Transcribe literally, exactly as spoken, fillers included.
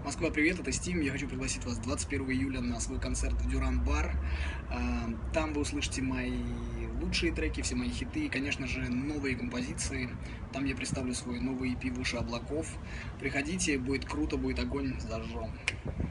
Москва, привет, это Стим. Я хочу пригласить вас двадцать первого июля на свой концерт в Дюран Бар. А, Там вы услышите мои лучшие треки, все мои хиты и, конечно же, новые композиции. Там я представлю свой новый и пи «Выше облаков». Приходите, будет круто, будет огонь, зажжем.